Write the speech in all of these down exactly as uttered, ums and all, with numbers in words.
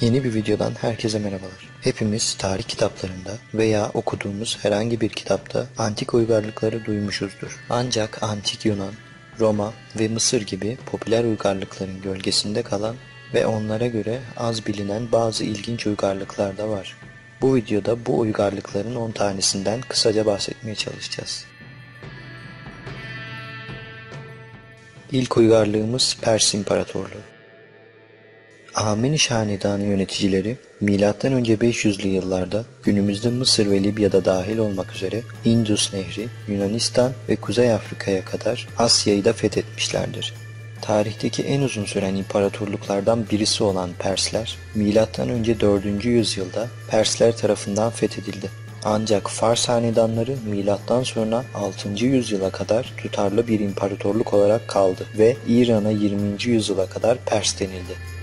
Yeni bir videodan herkese merhabalar. Hepimiz tarih kitaplarında veya okuduğumuz herhangi bir kitapta antik uygarlıkları duymuşuzdur. Ancak antik Yunan, Roma ve Mısır gibi popüler uygarlıkların gölgesinde kalan ve onlara göre az bilinen bazı ilginç uygarlıklar da var. Bu videoda bu uygarlıkların on tanesinden kısaca bahsetmeye çalışacağız. İlk uygarlığımız Pers İmparatorluğu. Ahmeniş Hanedanı yöneticileri milattan önce beş yüzlü yıllarda günümüzde Mısır ve Libya'da dahil olmak üzere Indus Nehri, Yunanistan ve Kuzey Afrika'ya kadar Asya'yı da fethetmişlerdir. Tarihteki en uzun süren imparatorluklardan birisi olan Persler, milattan önce dördüncü yüzyılda Persler tarafından fethedildi. Ancak Fars hanedanları milattan sonra altıncı yüzyıla kadar tutarlı bir imparatorluk olarak kaldı ve İran'a yirminci yüzyıla kadar Pers denildi.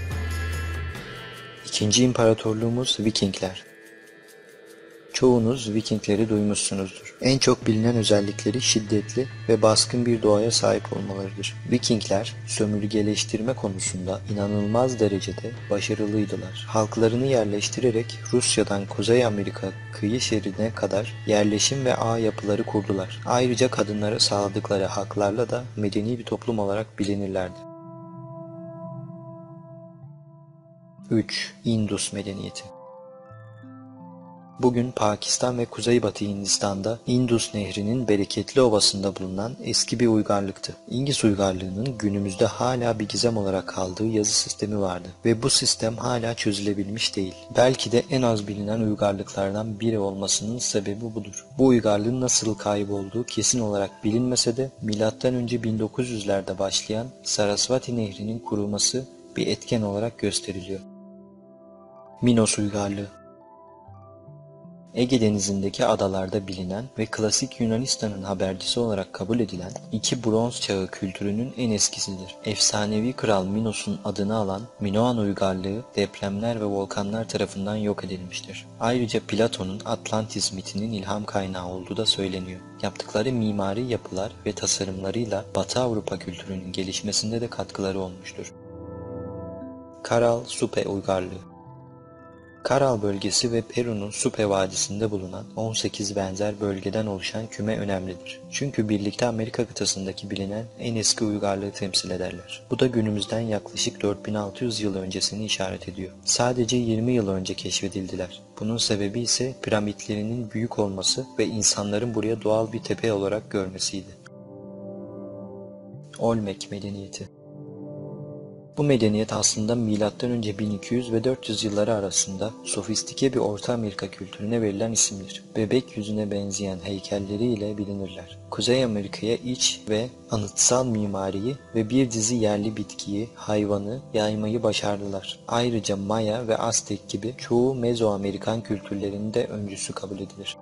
İkinci imparatorluğumuz Vikingler. Çoğunuz Vikingleri duymuşsunuzdur. En çok bilinen özellikleri şiddetli ve baskın bir doğaya sahip olmalarıdır. Vikingler sömürgeleştirme konusunda inanılmaz derecede başarılıydılar. Halklarını yerleştirerek Rusya'dan Kuzey Amerika kıyı şeridine kadar yerleşim ve ağ yapıları kurdular. Ayrıca kadınlara sağladıkları haklarla da medeni bir toplum olarak bilinirlerdi. üç. Indus Medeniyeti. Bugün Pakistan ve Kuzeybatı Hindistan'da Indus Nehri'nin bereketli ovasında bulunan eski bir uygarlıktı. Indus uygarlığının günümüzde hala bir gizem olarak kaldığı yazı sistemi vardı ve bu sistem hala çözülebilmiş değil. Belki de en az bilinen uygarlıklardan biri olmasının sebebi budur. Bu uygarlığın nasıl kaybolduğu kesin olarak bilinmese de milattan önce bin dokuz yüzlerde başlayan Sarasvati Nehri'nin kurulması bir etken olarak gösteriliyor. Minos Uygarlığı. Ege Denizi'ndeki adalarda bilinen ve klasik Yunanistan'ın habercisi olarak kabul edilen iki bronz çağı kültürünün en eskisidir. Efsanevi kral Minos'un adını alan Minoan Uygarlığı depremler ve volkanlar tarafından yok edilmiştir. Ayrıca Platon'un Atlantis mitinin ilham kaynağı olduğu da söyleniyor. Yaptıkları mimari yapılar ve tasarımlarıyla Batı Avrupa kültürünün gelişmesinde de katkıları olmuştur. Karal Supe Uygarlığı. Karal bölgesi ve Peru'nun Supe Vadisi'nde bulunan on sekiz benzer bölgeden oluşan küme önemlidir. Çünkü birlikte Amerika kıtasındaki bilinen en eski uygarlığı temsil ederler. Bu da günümüzden yaklaşık dört bin altı yüz yıl öncesini işaret ediyor. Sadece yirmi yıl önce keşfedildiler. Bunun sebebi ise piramitlerinin büyük olması ve insanların buraya doğal bir tepe olarak görmesiydi. Olmek Medeniyeti. Bu medeniyet aslında milattan önce bin iki yüz ve dört yüz yılları arasında sofistike bir Orta Amerika kültürüne verilen isimdir. Bebek yüzüne benzeyen heykelleriyle bilinirler. Kuzey Amerika'ya iç ve anıtsal mimariyi ve bir dizi yerli bitkiyi, hayvanı yaymayı başardılar. Ayrıca Maya ve Aztek gibi çoğu Mezoamerikan kültürlerinin de öncüsü kabul edilir.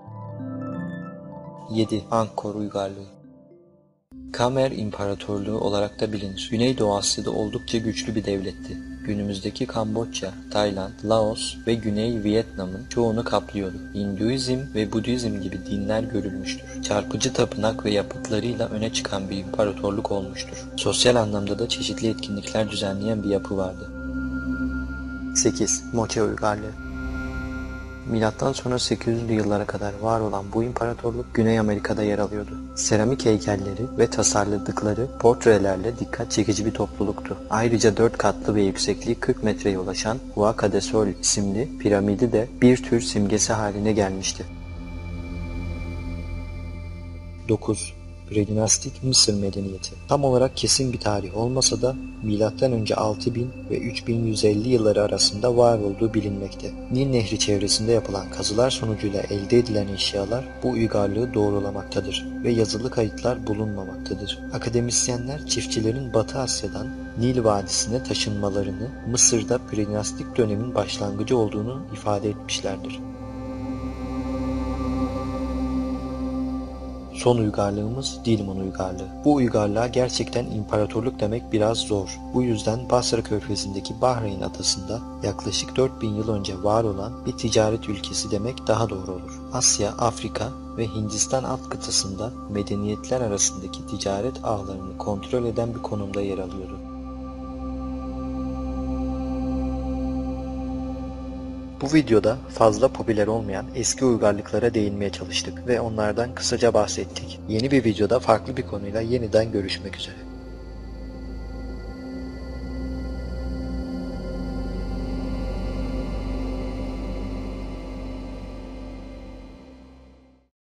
yedi. Angkor Uygarlığı. Khmer İmparatorluğu olarak da bilinir. Güneydoğu Asya'da oldukça güçlü bir devletti. Günümüzdeki Kamboçya, Tayland, Laos ve Güney Vietnam'ın çoğunu kaplıyordu. Hinduizm ve Budizm gibi dinler görülmüştür. Çarpıcı tapınak ve yapıtlarıyla öne çıkan bir imparatorluk olmuştur. Sosyal anlamda da çeşitli etkinlikler düzenleyen bir yapı vardı. sekiz. Moche Uygarlığı. Milattan sonra sekiz yüzlü yıllara kadar var olan bu imparatorluk Güney Amerika'da yer alıyordu. Seramik heykelleri ve tasarladıkları portrelerle dikkat çekici bir topluluktu. Ayrıca dört katlı ve yüksekliği kırk metreye ulaşan Huaca de Sol isimli piramidi de bir tür simgesi haline gelmişti. dokuz. Predinastik Mısır Medeniyeti. Tam olarak kesin bir tarih olmasa da milattan önce altı bin ve üç bin yüz elli yılları arasında var olduğu bilinmekte. Nil Nehri çevresinde yapılan kazılar sonucuyla elde edilen eşyalar bu uygarlığı doğrulamaktadır ve yazılı kayıtlar bulunmamaktadır. Akademisyenler çiftçilerin Batı Asya'dan Nil Vadisi'ne taşınmalarını Mısır'da predinastik dönemin başlangıcı olduğunu ifade etmişlerdir. Son uygarlığımız Dilmun Uygarlığı. Bu uygarlığa gerçekten imparatorluk demek biraz zor. Bu yüzden Basra Körfezi'ndeki Bahreyn adasında yaklaşık dört bin yıl önce var olan bir ticaret ülkesi demek daha doğru olur. Asya, Afrika ve Hindistan alt kıtasında medeniyetler arasındaki ticaret ağlarını kontrol eden bir konumda yer alıyordu. Bu videoda fazla popüler olmayan eski uygarlıklara değinmeye çalıştık ve onlardan kısaca bahsettik. Yeni bir videoda farklı bir konuyla yeniden görüşmek üzere.